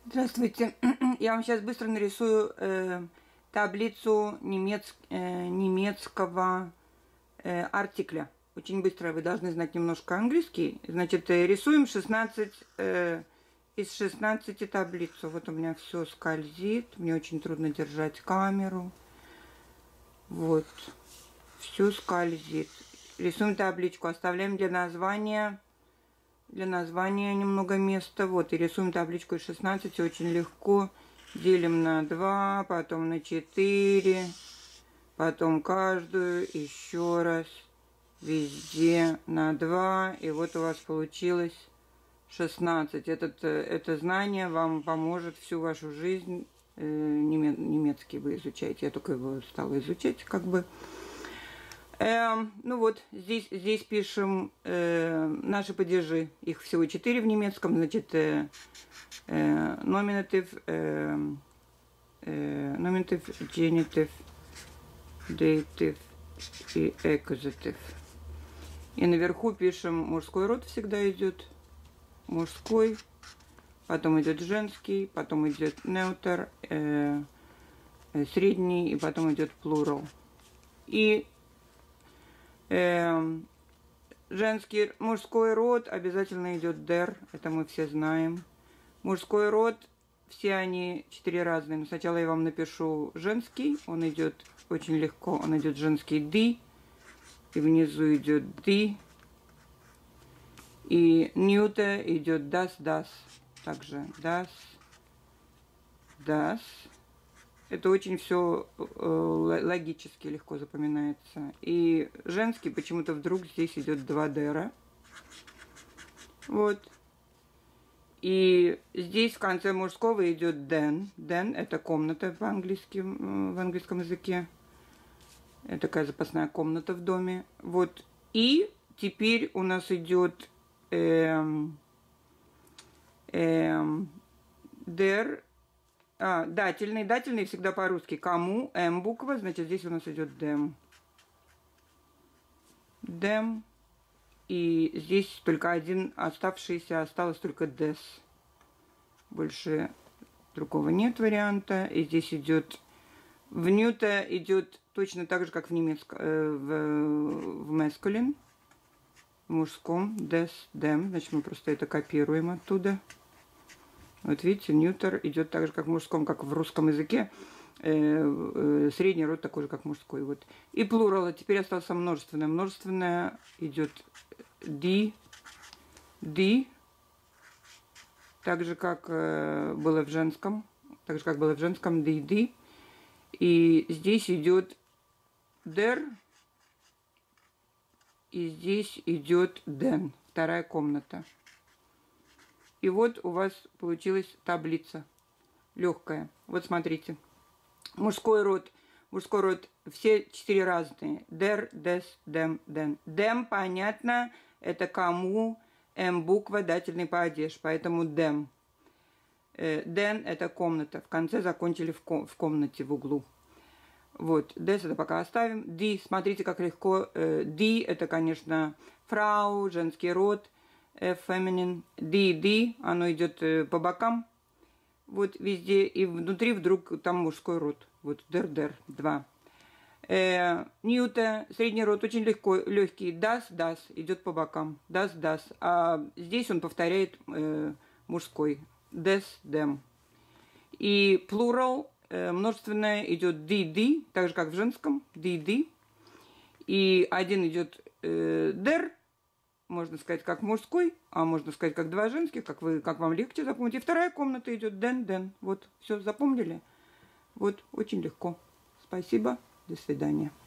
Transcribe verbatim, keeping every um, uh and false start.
Здравствуйте. Я вам сейчас быстро нарисую э, таблицу немец, э, немецкого э, артикля. Очень быстро, вы должны знать немножко английский. Значит, э, рисуем шестнадцать, э, из шестнадцати таблицу. Вот у меня все скользит. Мне очень трудно держать камеру. Вот. Все скользит. Рисуем табличку. Оставляем для названия... Для названия немного места. Вот, и рисуем табличку из шестнадцати. Очень легко. Делим на два, потом на четыре. Потом каждую еще раз. Везде на два. И вот у вас получилось шестнадцать. Этот, это знание вам поможет всю вашу жизнь. Немецкий вы изучаете. Я только его стала изучать, как бы. Э, ну вот, здесь, здесь пишем э, наши падежи. Их всего четыре в немецком. Значит, э, э, nominative, э, э, nominative, genitive, dative и accusative. И наверху пишем мужской род всегда идет. Мужской. Потом идет женский. Потом идет neutral, э, э, средний. И потом идет plural. И Э, женский, мужской род обязательно идет der, это мы все знаем. Мужской род, все они четыре разные. Но сначала я вам напишу женский, он идет очень легко, он идет женский die, и внизу идет die, и neuter идет das, das, также das, das. Это очень все логически легко запоминается. И женский почему-то вдруг здесь идет два дера. Вот. И здесь в конце мужского идет den. Den это комната по-английски, в английском языке. Это такая запасная комната в доме. Вот. И теперь у нас идет эм, эм, der. А, дательный. Дательный всегда по-русски. Кому? М буква. Значит, здесь у нас идет dem. Dem. И здесь только один оставшийся. Осталось только des. Больше другого нет варианта. И здесь идет... В нюта идет точно так же, как в немецком. Э, в, в masculine. В мужском. Des, dem. Значит, мы просто это копируем оттуда. Вот видите, ньютер идет так же, как в мужском, как в русском языке. Э, э, средний род такой же, как мужской. Вот. И плурал. Теперь остался множественное. Множественное идет die, die. Так же, как э, было в женском. Так же, как было в женском, die, die. И здесь идет der. И здесь идет den. Вторая комната. И вот у вас получилась таблица легкая. Вот смотрите. Мужской род. Мужской род. Все четыре разные. Der, des, dem, den. Dem, понятно, это кому. М буква, дательный падеж. Поэтому dem. Den это комната. В конце закончили в, ком в комнате в углу. Вот. Des это пока оставим. Die, смотрите, как легко. Die это, конечно, фрау, женский род. Feminine, die, die, оно идет по бокам, вот везде, и внутри вдруг там мужской род, вот der, der, два. Э, Ньюта, средний род, очень легко, легкий, das, das, идет по бокам, das, das, а здесь он повторяет э, мужской, des, dem. И plural, э, множественное, идет die, die, так же как в женском, die, die, и один идет э, der, можно сказать, как мужской, а можно сказать, как два женских, как, вы, как вам легче запомнить. И вторая комната идет den, den. Вот, все, запомнили? Вот, очень легко. Спасибо, до свидания.